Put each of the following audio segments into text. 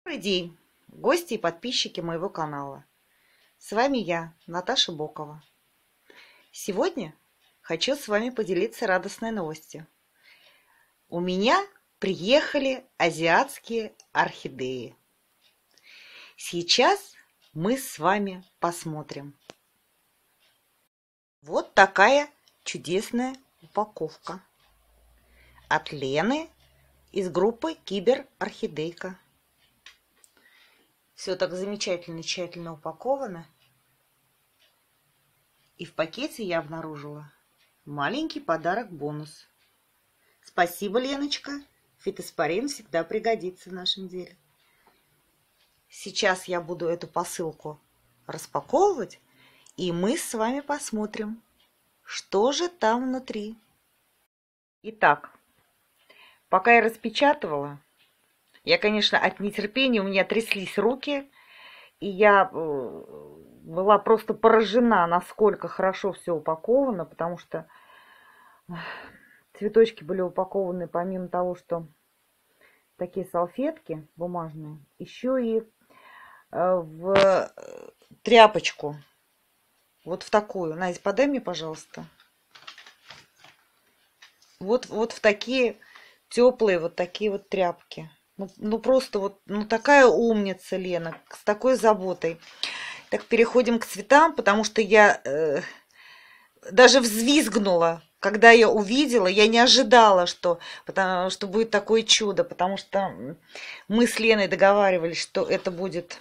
Добрый день, гости и подписчики моего канала. С вами я, Наташа Бокова. Сегодня хочу с вами поделиться радостной новостью. У меня приехали азиатские орхидеи. Сейчас мы с вами посмотрим. Вот такая чудесная упаковка от Лены из группы Киберорхидейка. Все так замечательно, тщательно упаковано. И в пакете я обнаружила маленький подарок-бонус. Спасибо, Леночка. Фитоспорин всегда пригодится в нашем деле. Сейчас я буду эту посылку распаковывать, и мы с вами посмотрим, что же там внутри. Итак, пока я распечатывала, я, конечно, от нетерпения, у меня тряслись руки, и я была просто поражена, насколько хорошо все упаковано, потому что цветочки были упакованы, помимо того, что такие салфетки бумажные, еще и в тряпочку, вот в такую. Надя, подай мне, пожалуйста. Вот в такие теплые, вот такие вот тряпки. Ну просто вот, такая умница Лена, с такой заботой. Так, переходим к цветам, потому что я даже взвизгнула, когда я увидела. Я не ожидала, что будет такое чудо, потому что мы с Леной договаривались, что это будет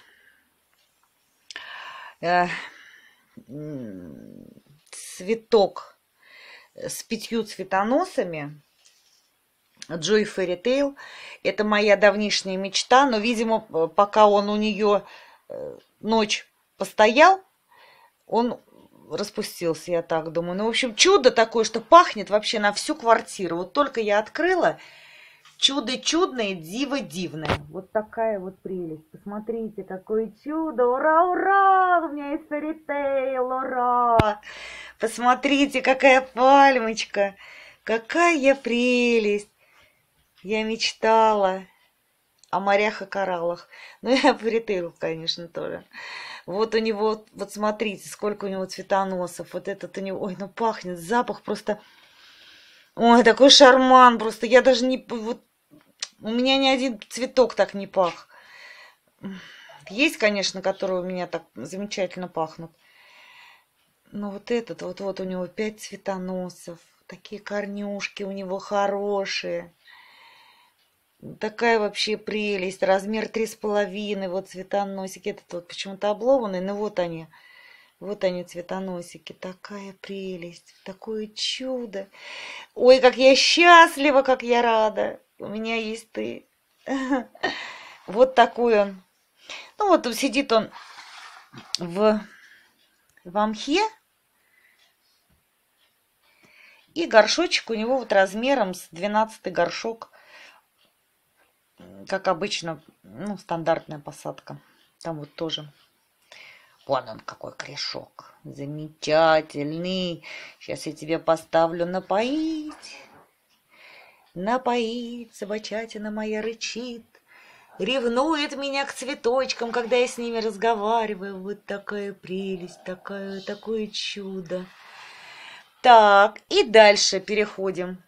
цветок с 5 цветоносами. Joy Fairy Tale. Это моя давнишняя мечта, но, видимо, пока он у нее ночь постоял, он распустился, я так думаю. Ну, в общем, чудо такое, что пахнет вообще на всю квартиру. Вот только я открыла, чудо чудное, диво дивное. Вот такая вот прелесть. Посмотрите, какое чудо. Ура, ура! У меня есть Fairy Tale, ура! Посмотрите, какая пальмочка. Какая прелесть. Я мечтала о морях и кораллах. Ну, я Fairy, конечно, тоже. Вот у него, вот смотрите, сколько у него цветоносов. Вот этот у него, ой, ну пахнет, запах просто, ой, такой шарман просто. Я даже не, вот, у меня ни один цветок так не пах. Есть, конечно, которые у меня так замечательно пахнут. Но вот этот, вот у него 5 цветоносов. Такие корнюшки у него хорошие. Такая вообще прелесть. Размер 3,5. Вот цветоносики. Этот вот почему-то обломанный, но вот они. Вот они, цветоносики. Такая прелесть. Такое чудо. Ой, как я счастлива, как я рада. У меня есть ты. Вот такой он. Ну вот сидит он в мхе. И горшочек у него вот размером с 12-й горшок. Как обычно, ну, стандартная посадка. Там вот тоже. Вон он какой корешок. Замечательный. Сейчас я тебе поставлю напоить. Напоить. Собачатина моя рычит. Ревнует меня к цветочкам, когда я с ними разговариваю. Вот такая прелесть. Такое чудо. Так, и дальше переходим.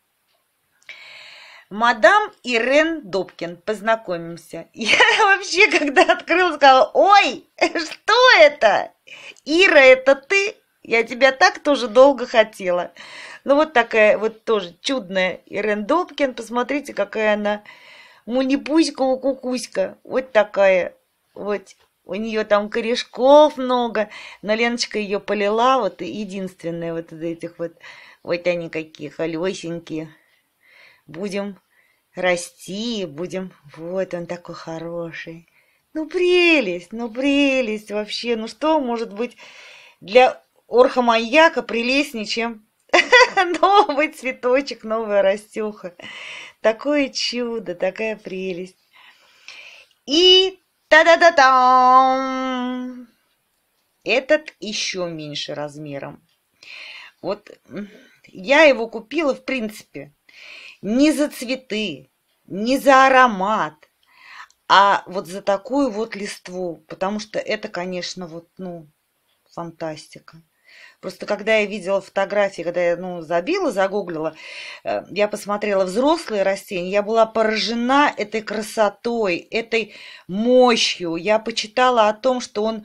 Мадам Ирен Добкин. Познакомимся. Я вообще, когда открыла, сказала, ой, что это? Ира, это ты? Я тебя так тоже долго хотела. Ну, вот такая вот тоже чудная Ирен Добкин. Посмотрите, какая она мунипуська-кукуська. Вот такая. Вот. У нее там корешков много. Но Леночка ее полила. Вот единственная вот из этих вот. Вот они какие холесенькие. Будем расти, будем... Вот он такой хороший. Ну, прелесть вообще. Ну, что может быть для орхоманьяка прелестнее, чем новый цветочек, новая растеха. Такое чудо, такая прелесть. И та-да-да-дам! Этот еще меньше размером. Вот я его купила, в принципе, не за цветы, не за аромат, А вот за такую вот листву, потому что это, конечно, вот, ну, фантастика. Просто когда я видела фотографии, когда я, ну, забила, загуглила, я посмотрела взрослые растения, я была поражена этой красотой, этой мощью. Я почитала о том, что он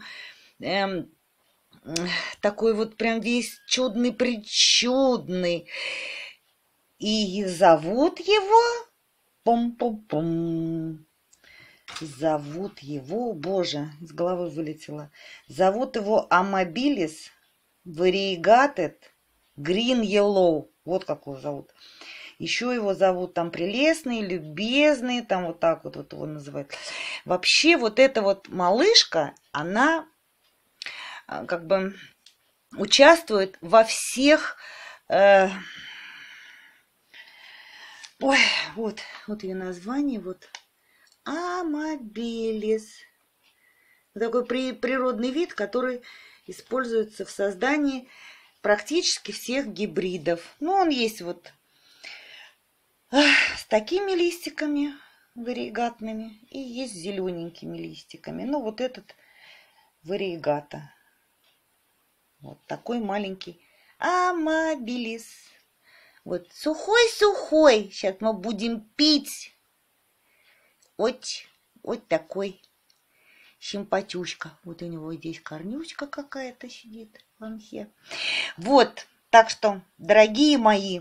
такой вот прям весь чудный-причудный. И зовут его... Пум-пум-пум. Зовут его... Боже, из головы вылетело. Зовут его Amabilis Variegated Green Yellow. Вот как его зовут. Еще его зовут там прелестный, любезный, там вот так вот, вот его называют. Вообще вот эта вот малышка, она как бы участвует во всех... Ой, вот ее название, вот. Amabilis. Такой природный вид, который используется в создании практически всех гибридов. Ну, он есть вот с такими листиками вариегатными и есть с зелененькими листиками. Ну, вот этот вариегата. Вот такой маленький Amabilis. Вот сухой-сухой. Сейчас мы будем пить. Вот такой симпатюшка. Вот у него здесь корнючка какая-то сидит в мхе. Вот, так что, дорогие мои,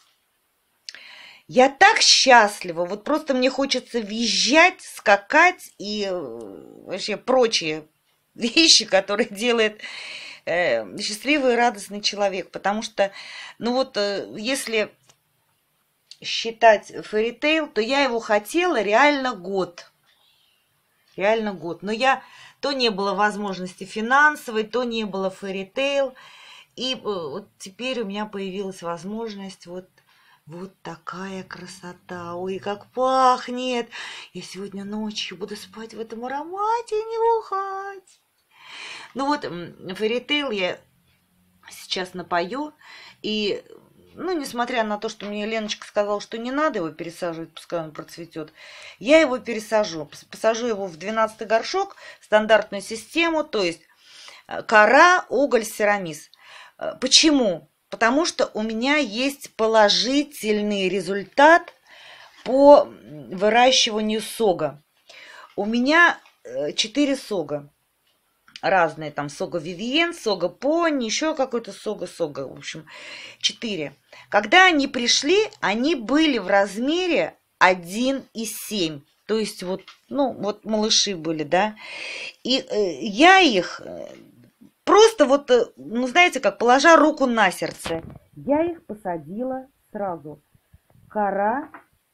я так счастлива. Вот просто мне хочется визжать, скакать и вообще прочие вещи, которые делает счастливый и радостный человек. Потому что, ну вот, если считать Fairy Tail, то я его хотела реально год. Реально год. Но то не было возможности финансовой, то не было Fairy Tail. И вот теперь у меня появилась возможность вот такая красота. Ой, как пахнет. Я сегодня ночью буду спать в этом аромате и не бухать. Ну вот, Fairy Tail я сейчас напою. И, ну, несмотря на то, что мне Леночка сказала, что не надо его пересаживать, пускай он процветет, я его пересажу. Посажу его в 12-й горшок, стандартную систему, то есть кора, уголь, серамис. Почему? Потому что у меня есть положительный результат по выращиванию сога. У меня 4 сога. Разные, там сога Вивиен, сога Пони, еще какой-то сога, в общем, 4. Когда они пришли, они были в размере 1,7. То есть вот, ну, вот малыши были, да. И я их просто вот, ну, знаете, как положа руку на сердце, я их посадила сразу. Кора,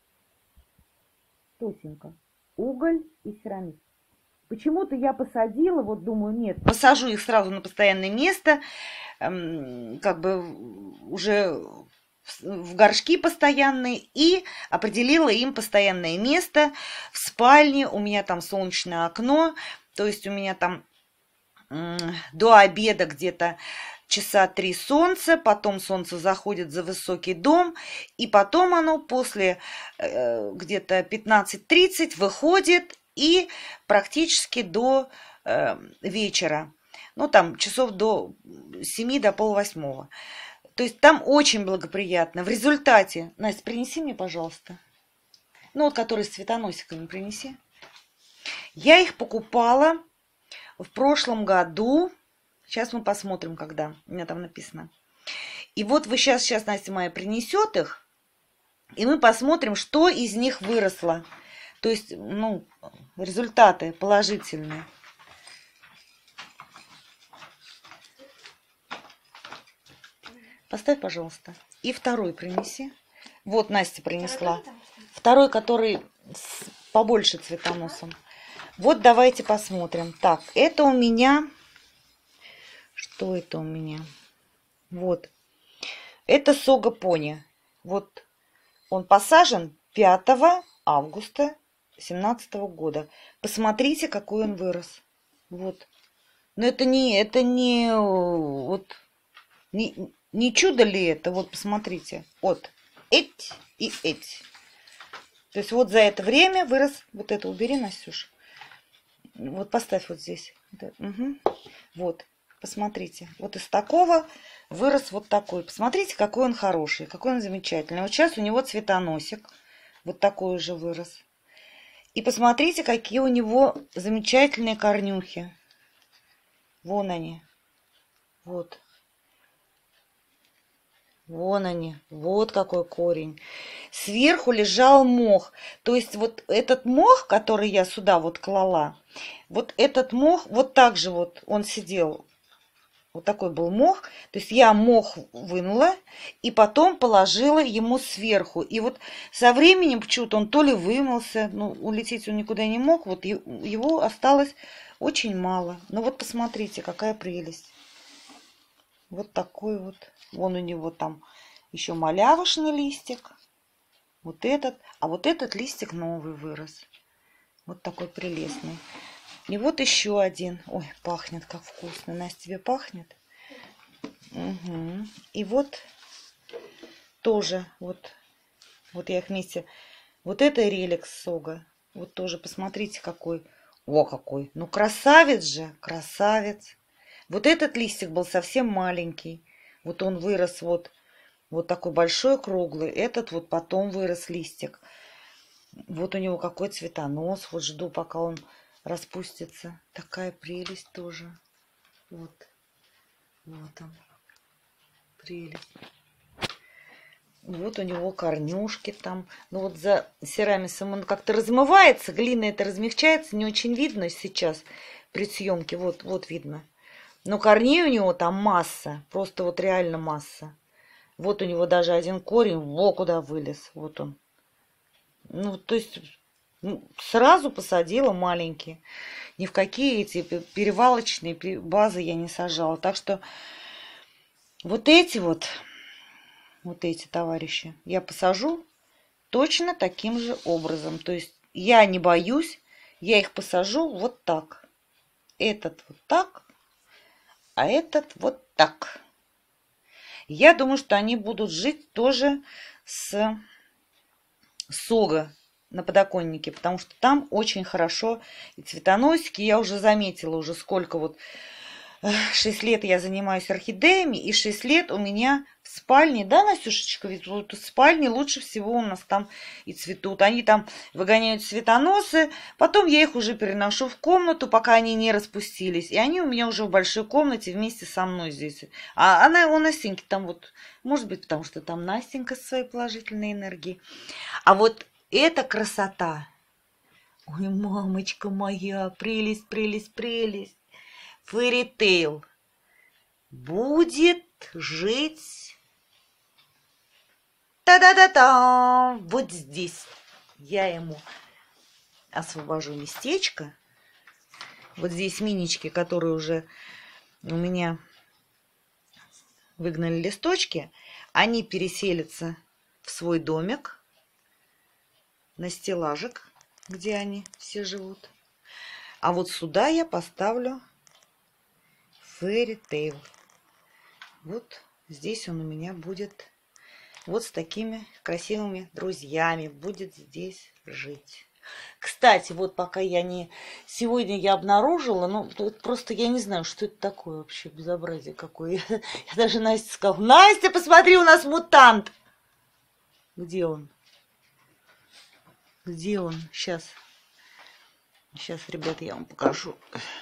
тосенька, уголь и серамис. Почему-то я посадила, вот думаю, нет, посажу их сразу на постоянное место, как бы уже в горшки постоянные, и определила им постоянное место в спальне. У меня там солнечное окно, то есть у меня там до обеда где-то часа 3 солнца, потом солнце заходит за высокий дом, и потом оно после где-то 15-30 выходит, и практически до вечера, ну там часов до 7, до полвосьмого. То есть там очень благоприятно. В результате, Настя, принеси мне, пожалуйста. Ну вот, который с цветоносиками принеси. Я их покупала в прошлом году. Сейчас мы посмотрим, когда. У меня там написано. И вот вы сейчас Настя моя принесет их, и мы посмотрим, что из них выросло. То есть, ну, результаты положительные. Поставь, пожалуйста. И второй принеси. Вот Настя принесла. Второй, который с побольше цветоносом. Вот давайте посмотрим. Так, это у меня... Что это у меня? Вот. Это сога Пони. Вот он посажен 5 августа 2017 года. Посмотрите, какой он вырос. Вот. Но это не вот не чудо ли это? Вот посмотрите. Вот эти и эти. То есть вот за это время вырос... Вот это убери, Настюш. Вот поставь вот здесь. Угу. Вот, посмотрите. Вот из такого вырос вот такой. Посмотрите, какой он хороший, какой он замечательный. Вот сейчас у него цветоносик. Вот такой уже вырос. И посмотрите, какие у него замечательные корнюхи. Вон они. Вот. Вон они. Вот какой корень. Сверху лежал мох. То есть вот этот мох, который я сюда вот клала, вот этот мох, вот так же вот он сидел. Вот такой был мох. То есть я мох вынула и потом положила ему сверху. И вот со временем почему-то он то ли вымылся, ну, улететь он никуда не мог. Вот его осталось очень мало. Ну вот посмотрите, какая прелесть. Вот такой вот. Вон у него там еще малявошный листик. Вот этот. А вот этот листик новый вырос. Вот такой прелестный. И вот еще один. Ой, пахнет как вкусно. Настя, тебе пахнет? Угу. И вот тоже вот я их вместе. Вот это реликс сога. Вот тоже посмотрите какой. О, какой. Ну красавец же. Красавец. Вот этот листик был совсем маленький. Вот он вырос вот такой большой, круглый. Этот вот потом вырос листик. Вот у него какой цветонос. Вот жду, пока он распустится. Такая прелесть тоже. Вот. Вот он. Прелесть. Вот у него корнюшки там. Ну вот за серамисом он как-то размывается. Глина это размягчается. Не очень видно сейчас при съемке. Вот видно. Но корней у него там масса. Просто вот реально масса. Вот у него даже один корень. Во куда вылез. Вот он. Ну, то есть сразу посадила маленькие. Ни в какие эти перевалочные базы я не сажала. Так что вот эти товарищи я посажу точно таким же образом. То есть я не боюсь. Я их посажу вот так. Этот вот так. А этот вот так. Я думаю, что они будут жить тоже с сога на подоконнике, потому что там очень хорошо и цветоносики. Я уже заметила, уже сколько вот 6 лет я занимаюсь орхидеями, и 6 лет у меня в спальне, да, Настюшечка, ведь вот в спальне лучше всего у нас там и цветут. Они там выгоняют цветоносы, потом я их уже переношу в комнату, пока они не распустились. И они у меня уже в большой комнате вместе со мной здесь. А у Настеньки там вот, может быть, потому что там Настенька со своей положительной энергией. А вот эта красота, ой, мамочка моя, прелесть, прелесть, прелесть. Fairy Tail будет жить та-да-да-да вот здесь. Я ему освобожу местечко. Вот здесь минички, которые уже у меня выгнали листочки, они переселятся в свой домик на стеллажик, где они все живут. А вот сюда я поставлю Fairy Tail. Вот здесь он у меня будет вот с такими красивыми друзьями. Будет здесь жить. Кстати, вот пока я не... Сегодня я обнаружила, ну, просто я не знаю, что это такое вообще, безобразие какое. Я даже Насте сказала: Настя, посмотри, у нас мутант. Где он? Где он? Сейчас, ребята, я вам покажу.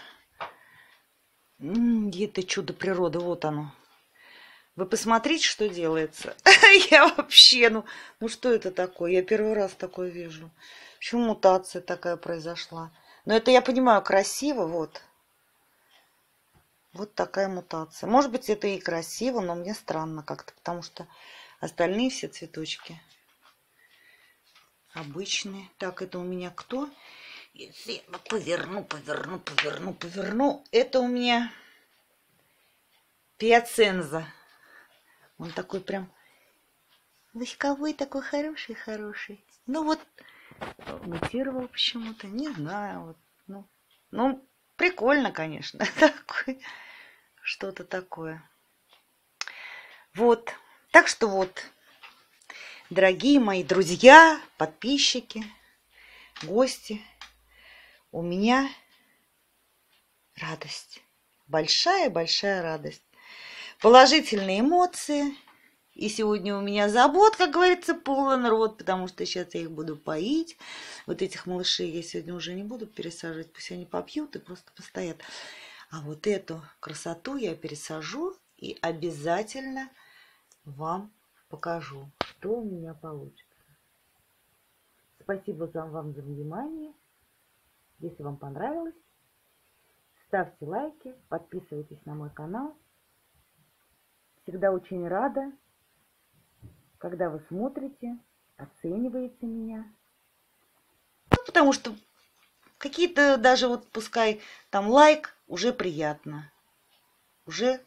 Это чудо природы, вот оно. Вы посмотрите, что делается. Я вообще, ну что это такое? Я первый раз такое вижу. Почему мутация такая произошла? Но это, я понимаю, красиво, вот. Вот такая мутация. Может быть, это и красиво, но мне странно как-то, потому что остальные все цветочки обычные. Так, это у меня кто? Поверну. Это у меня пиаценза. Он такой прям восковой, такой хороший. Ну вот, мутировал почему-то, не знаю. Вот, ну, прикольно, конечно. Что-то такое. Вот. Так что вот. Дорогие мои друзья, подписчики, гости, у меня радость. Большая-большая радость. Положительные эмоции. И сегодня у меня забот, как говорится, полон рот, потому что сейчас я их буду поить. Вот этих малышей я сегодня уже не буду пересаживать, пусть они попьют и просто постоят. А вот эту красоту я пересажу и обязательно вам покажу, что у меня получится. Спасибо вам за внимание. Если вам понравилось, ставьте лайки, подписывайтесь на мой канал. Всегда очень рада, когда вы смотрите, оцениваете меня. Ну, потому что какие-то даже вот пускай там лайк уже приятно. Уже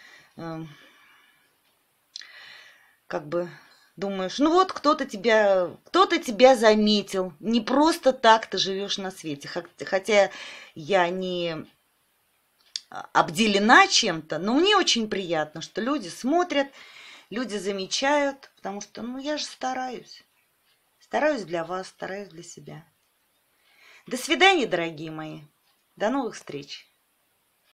как бы думаешь, ну вот кто-то тебя заметил. Не просто так ты живешь на свете. Хотя я не обделена чем-то, но мне очень приятно, что люди смотрят, люди замечают, потому что, ну, я же стараюсь. Стараюсь для вас, стараюсь для себя. До свидания, дорогие мои. До новых встреч.